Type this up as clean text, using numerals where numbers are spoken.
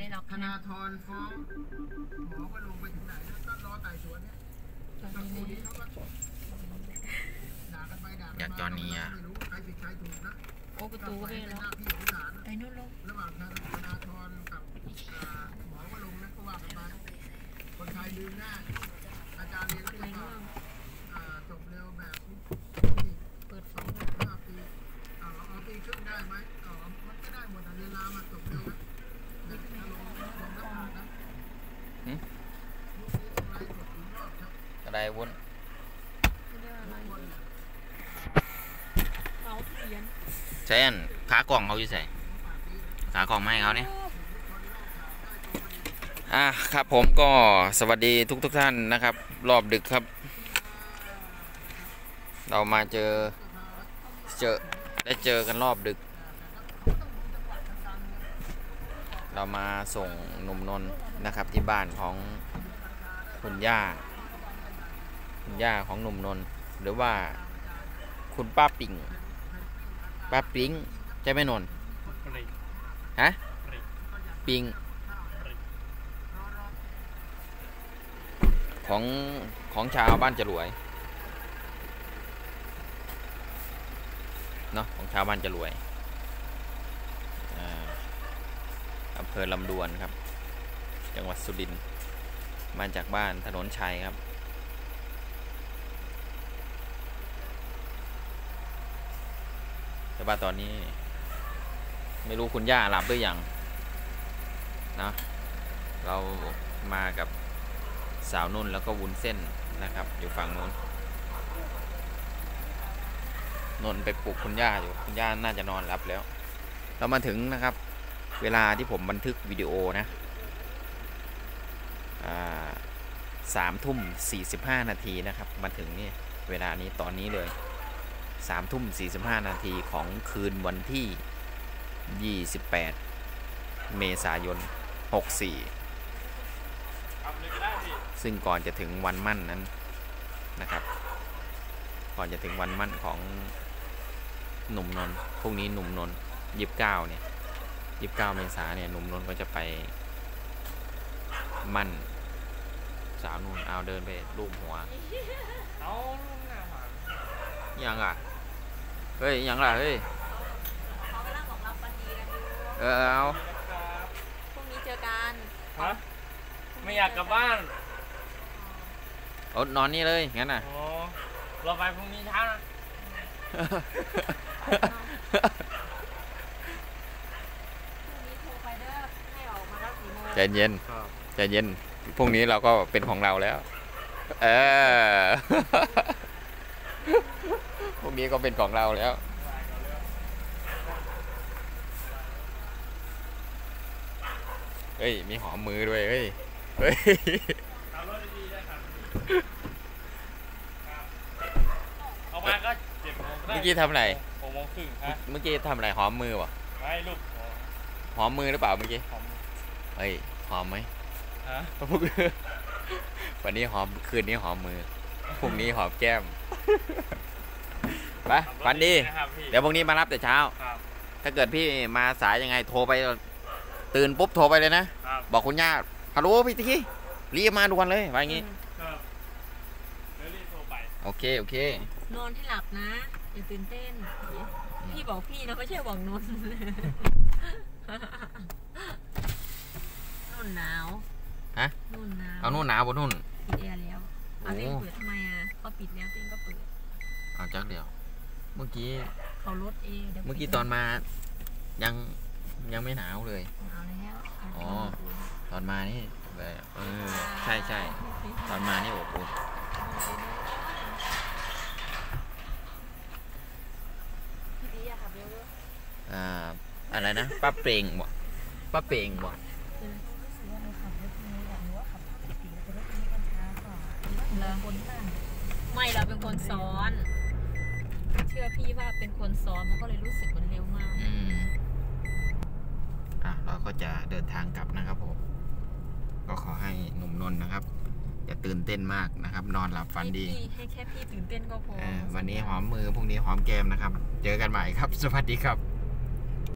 หรอกธนาธรฟ้องหมอว่าลงไปถึงไหนแล้วก็รอไต่สวนเนี่ยตระกูลนี้เขาก็ด่ากันไปด่ากันมาอยากจอนนี้อ่ะไม่รู้ใครผิดใครถูกนะโอ้ประตูก็ไม่ล็อกไอ้นู่นลงระหว่างธนาธรกับหมอว่าลงนะก็ว่ากันไปคนไทยลืมหน้าอาจารย์เรียนก็จะจบเร็วแบบเปิดไฟ 5 ปีปีครึ่งได้ไหมมันก็ได้หมดเวลามาจบเร็วนะเด็กลงหน้าผากนะกระไดวุ้นเขาเขียนเซนขากล่องเขาอยู่ใส่ขากล่องไม่ให้เขาเนี่ยครับผมก็สวัสดีทุกท่านนะครับรอบดึกครับเรามาได้เจอกันรอบดึกเรามาส่งหนุ่มนนท์นะครับที่บ้านของคุณย่าของหนุ่มนนท์หรือว่าคุณป้าปิ่งใช่ไหมนนท์ฮะปิงของชาวบ้านจรวยเนาะของชาวบ้านจรวยอำเภอลำดวนครับจังหวัดสุรินทร์มาจากบ้านถนนชัยครับแต่ว่าตอนนี้ไม่รู้คุณย่าหลับหรือยังนะเรามากับสาวนุ่นแล้วก็วุ้นเส้นนะครับอยู่ฝั่งนู้นนนไปปลุกคุณย่าอยู่คุณย่าน่าจะนอนหลับแล้วเรามาถึงนะครับเวลาที่ผมบันทึกวิดีโอนะ3:45 นาทีนะครับมาถึงนี่เวลานี้ตอนนี้เลย3:45 นาทีของคืนวันที่28 เมษายน 64ซึ่งก่อนจะถึงวันมั่นนั้นนะครับก่อนจะถึงวันมั่นของหนุ่มนนท์พรุ่งนี้หนุ่มนนท์29เนี่ย29 เมษายนเนี่ยหนุ่มนนท์ก็จะไปมั่นสาวนุ่นเอาเดินไปลูบหัวยังอ่ะเฮ้ยยังล่ะเฮ้ยเขากำลังบอกรับวันดีกันอยู่เอาพรุ่งนี้เจอกันฮะไม่อยากกลับบ้านนอนนี่เลยงั้นน่ะเราไปพรุ่งนี้เช้านะใจเย็นพรุ่งนี้เราก็เป็นของเราแล้วพรุ่งนี้ก็เป็นของเราแล้วเฮ้ยมีหอมมือด้วยเฮ้ยขับรถดีๆได้ครับออกมาก็7 โมงเมื่อกี้ทำอะไร 6 โมงครึ่งฮะเมื่อกี้ทำอะไรหอมมือวะไม่ลูกหอมมือหรือเปล่าเมื่อกี้เฮ้ยหอมไหมวันนี้หอมคืนนี้หอมมือพรุ่งนี้หอมแก้มไปฝันดีเดี๋ยวพรุ่งนี้มารับแต่เช้าถ้าเกิดพี่มาสายยังไงโทรไปตื่นปุ๊บโทรไปเลยนะบอกคุณย่าฮัลโหลพี่ตะกี้รีบมาด่วนเลยว่าอย่างงี้โอเคนอนให้หลับนะอย่าตื่นเต้นพี่บอกพี่นะไม่ใช่บอกนนนุ่นหนาวฮะนุ่นหนาวเอานุ่นหนาวบนนุ่นปิดแอร์แล้วเอาเต็งเปิดทำไมก็ปิดแล้วเต็งก็เปิดเอาจักเดียวเมื่อกี้เขาลดเองเมื่อกี้ตอนมายังไม่หนาวเลยหนาวแล้วตอนมานี่ใช่ตอนมานี่อบอุ่นอะไรนะป้าเปล่งบ่ไม่เราเป็นคนซ้อนเชื่อพี่ว่าเป็นคนซ้อนมันก็เลยรู้สึกมันเร็วมากเราก็จะเดินทางกลับนะครับผมก็ขอให้หนุ่มนนท์นะครับอย่าตื่นเต้นมากนะครับนอนหลับฝันดีให้แค่พี่ตื่นเต้นก็พอวันนี้หอมมือพรุ่งนี้หอมแก้มนะครับเจอกันใหม่ครับสวัสดีครับ